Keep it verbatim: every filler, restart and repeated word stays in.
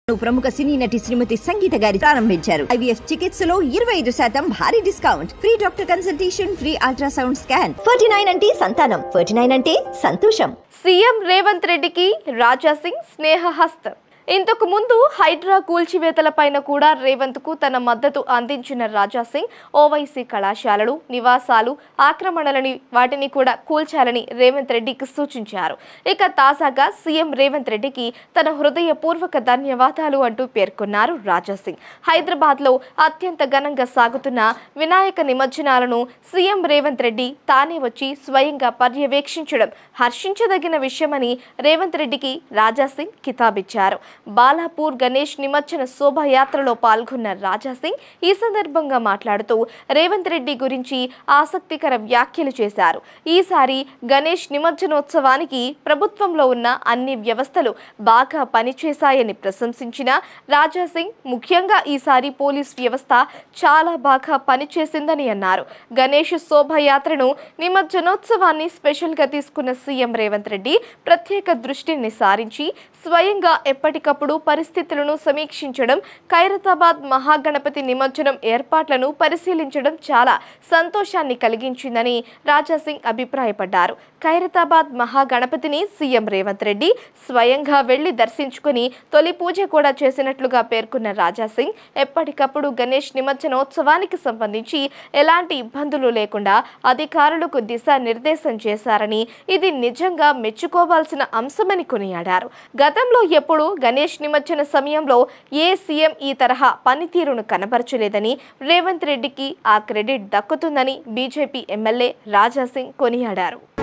ప్రముఖ సినీ నటి శ్రీమతి సంగీత గారి ప్రారంభించారు. ఐవీఎఫ్ చికిత్సలో ఇరవై ఐదు శాతం భారీ discount, free doctor consultation, free ultrasound scan. Forty nine అంటే సంతానం, ఫార్టీ నైన్ అంటే సంతోషం. సీఎం రేవంత్ రెడ్డికి రాజా సింగ్ స్నేహహస్తం. ఇంతకు ముందు హైడ్రా కూల్చివేతలపైన కూడా రేవంత్ కు తన మద్దతు అందించిన రాజా సింగ్ ఓవైసీ కళాశాలలు, నివాసాలు ఆక్రమణలని వాటిని కూడా కూల్చాలని రేవంత్ రెడ్డికి సూచించారు. ఇక తాజాగా సీఎం రేవంత్ రెడ్డికి తన హృదయపూర్వక ధన్యవాదాలు అంటూ పేర్కొన్నారు రాజా సింగ్. హైదరాబాద్ లో అత్యంత ఘనంగా సాగుతున్న వినాయక నిమజ్జనాలను సీఎం రేవంత్ రెడ్డి తానే వచ్చి స్వయంగా పర్యవేక్షించడం హర్షించదగిన విషయమని రేవంత్ రెడ్డికి రాజా సింగ్ కితాబిచ్చారు. బాలాపూర్ గణేష్ నిమజ్జన శోభాయాత్రలో పాల్గొన్న రాజా సింగ్ ఈ సందర్భంగా మాట్లాడుతూ రేవంత్ రెడ్డి గురించి ఆసక్తికర వ్యాఖ్యలు చేశారు. ఈసారి గణేష్ నిమజ్జనోత్సవానికి ప్రభుత్వంలో ఉన్న అన్ని వ్యవస్థలు బాగా పనిచేశాయని ప్రశంసించిన రాజా సింగ్ ముఖ్యంగా ఈసారి పోలీస్ వ్యవస్థ చాలా బాగా పనిచేసిందని అన్నారు. గణేష్ శోభాయాత్రను నిమజ్జనోత్సవాన్ని స్పెషల్ గా తీసుకున్న సీఎం రేవంత్ రెడ్డి ప్రత్యేక దృష్టిని సారించి స్వయంగా ఎప్పటికప్పుడు పరిస్థితులను సమీక్షించడం, ఖైరతాబాద్ మహాగణపతి నిమజ్జనం ఏర్పాట్లను పరిశీలించడం చాలా సంతోషాన్ని కలిగించిందని రాజా సింగ్ అభిప్రాయపడ్డారు. ఖైరతాబాద్ మహాగణపతిని సీఎం రేవంత్ రెడ్డి స్వయంగా వెళ్లి దర్శించుకుని తొలి పూజ కూడా చేసినట్లుగా పేర్కొన్న రాజా సింగ్ ఎప్పటికప్పుడు గణేష్ నిమజ్జనోత్సవానికి సంబంధించి ఎలాంటి ఇబ్బందులు లేకుండా అధికారులకు దిశానిర్దేశం చేశారని, ఇది నిజంగా మెచ్చుకోవాల్సిన అంశమని కొనియాడారు. గతంలో ఎప్పుడు గణేష్ నిమజ్జన సమయంలో ఏ సీఎం ఈ తరహా పనితీరును కనబరచలేదని, రేవంత్ రెడ్డికి ఆ క్రెడిట్ దక్కుతుందని బీజేపీ ఎమ్మెల్యే రాజా సింగ్ కొనియాడారు.